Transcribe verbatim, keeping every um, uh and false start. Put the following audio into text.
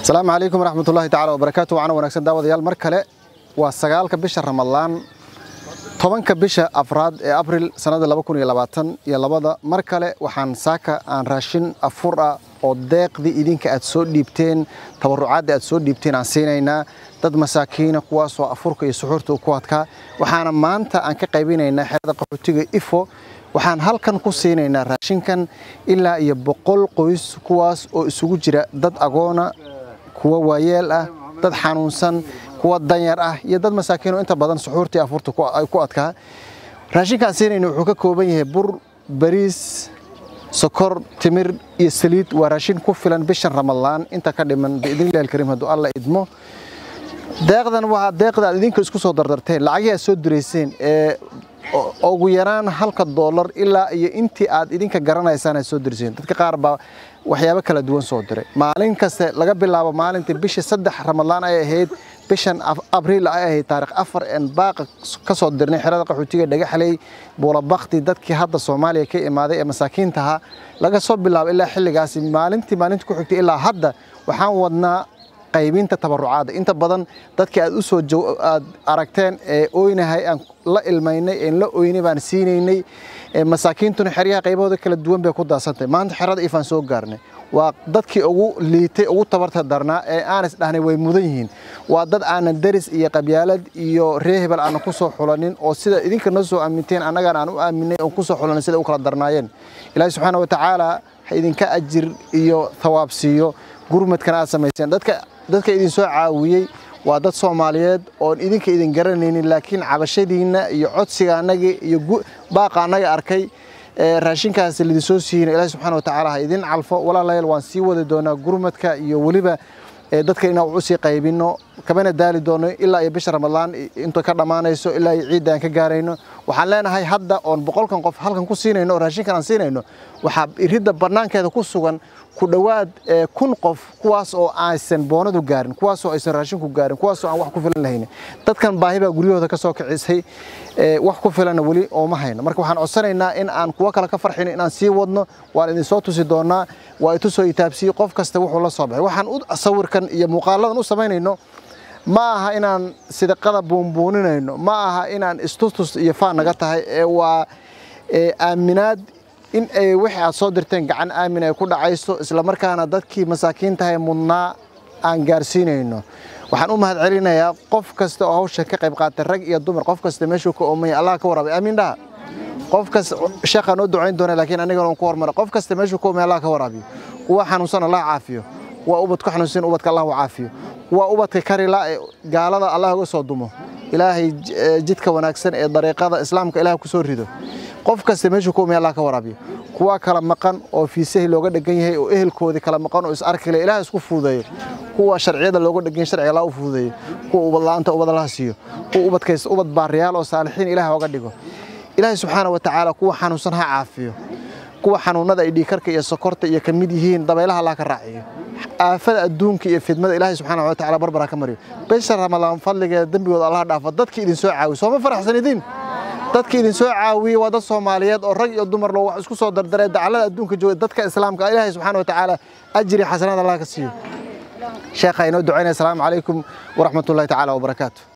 السلام عليكم ورحمة الله تعالى وبركاته. وعنا ونكسن دعوة ديال مركلة وسجالك بيش رمضان طبعاً كبيش أفراد أبريل سنة لبكون يلباتن يلبادا مركلة وحن ساكا عن راشين أفرع ودق ذي إيدين كأتسود ديبتين تبرعات أتسود ديبتين عن سينينا ضد مساكين قواس وأفرق يسحورت وقواتك وحنا ما أنت أنك قايبينينا هذا قبتيجي إفو وحن هل كان قصينينا راشين كان إلا يبقول قويس قواس وسجوجرة ضد أجونا kuwa waayeel ah dad xanuunsan kuwa danyar ah iyo dad masaakiin oo inta badan suxuurtii afurta ku ay ku adkaa raashinka siinayna wuxuu ka kooban yahay bur bariis sokor timir iyo saliid waa raashin ku filan bisha ramadaan inta ka dhiman biidinilaahi kariim hadu alla idmo deeqdan waa deeqda idinka isku soo dardarteen lacagaha soo direyseen ee ugu yaraan halka dollar ilaa iyo intii aad idinka garanaysaan ay soo direyseen dadka qaar baa waxyaabo kala duwan soo diray maalin kasta laga bilaabo maalintii bisha saddex ramadaan ay ahayd bishan abriil ay ahayd taariikh afar en baaqa ka soo dirnay xirada qaxootiga dhagaxley boolabaqti dadkii hadda Soomaaliya ka imaaday ee masaakiinta laga soo bilaabo ilaa xilligaas maalintii maalintii ku xigtay ilaa hadda waxaan wadnaa qaybinta tabarucaad inta badan dadka aad u soo aad aragteen ee ooynahay aan la ilmaynay in la ooynay baan siineynay masaakiintuna xiriyaha qaybahooda kala duwan bay ku daasantay maanta xirada ifaan soo gaarnay waa dadkii ugu liitay ugu tabarta darnaa ee aan is dhahnay way mudan yihiin waa dad aan daris iyo qabyaalad iyo reehbal aan ku soo xulanin oo sida idinka noo soo aaminteen anaga aan u aaminay oo ku soo xulanin sida u kala darnaayeen ilaahay subhanahu wa ta'ala ha idinka ajir iyo thawaab siiyo gurmadkan aad sameeyeen dadka dadka idin soo caawiyay waa dad Soomaaliyeed oo idinka idin garanaynin laakiin cabashadiina iyo codsiga anaga iyo baaqa anaga arkay raashinkaas la soo siiyay Ilaahay subhanahu wa ta'ala idin calfo walaalayl waan sii wada doonaa gurmadka iyo waliba dadka inaan u sii qaybino kabana daali doono ilaa ay bisha ramadaan inta ka dhamaanayso ilaa ay ciidan ka gaarayno waxaan leenahay hadda oo boqolkan qof halkan ku siinayno raashinkan aan siinayno waxa irida banaankeeda ku sugan ku dhawaad kun qof kuwaas oo aysan boonadu gaarin kuwaas oo aysan raashin ku gaarin kuwaas oo aan wax ku filan lahayn dadkan baahiba guriyooda ka soo kicisay wax ku filan wali oo ma hayno marka waxaan codsanaynaa in aan kuwa kale ka farxin in aan sii wadno waan idin soo tusi doonaa waa itu soo itaabsi qof kasta wuxuu la soo baxay waxaan u sawirkan iyo muuqaaladan u sameynayno ma aha inaan sidaqada buunbuuninayno ma aha inaan istustus iyo faan naga tahay ee waa aaminaad in ay wixii aad soo dirteen gacan aamin ay ku dhacayso isla markaana dadkii masaakiinta ay mudnaa aan gaarsiinayno waxaan u mahad celinayaa qof kasta oo hawsha ka qayb qaatay rag iyo dumar qof kasta meeshuu ka oomay Allah ka warabay aamin dhaha qof kasta shaqan u ducayn doona laakiin aniga aan ku hormaro qof kasta meeshuu ka oomay Allah ka warabiyo kuwa xanuunsan Allah caafiyo waa ubad ku xanuunsan ubadka Allah u caafiyo waa ubadka karila gaalada Allah uga soo dumo ilaahay jidka wanaagsan ee dariiqada islaamka ilaahay ku soo rido qof kasta meeshuu ku oomay Allah ka warabiyo kuwa kala maqan oo fiisaha looga dhagan yahay oo ehelkoodi kala maqan oo is arkay ilaahay isku fuudeeyo kuwa sharciyada looga dhagan sharciga la u fuudeeyo kuwa ubad laanta ubad la siiyo kuwa ubadkays ubad baariyaal oo saalixiin ilaahay uga dhigo ilaahay subhanahu wa ta'ala kuwa xanuunsan ha caafiyo kuwa xanuunada ay dhiikarka iyo sokorta iyo kamid yihiin dabaylaha Allah ka raaciyo aafada adduunka iyo fidmada ilaahay subhanahu wa ta'ala barbara ka mariyo bisha ramadaan fadliga dambigooda Allah dhaafo dadkii idin soo caawiyo soo ma faraxsanidin dadka idin soo caawiyay waa dad Soomaaliyeed oo rag iyo dumar loo wax isku soo dardaray dacalada adduunka jooga dadka islaamka ilaahay subhanahu wa ta'ala ajri xasanada Allah ka siiyo sheekha inoo duceynaa assalaamu calaykum wa rahmatullahi ta'ala wa barakaatuh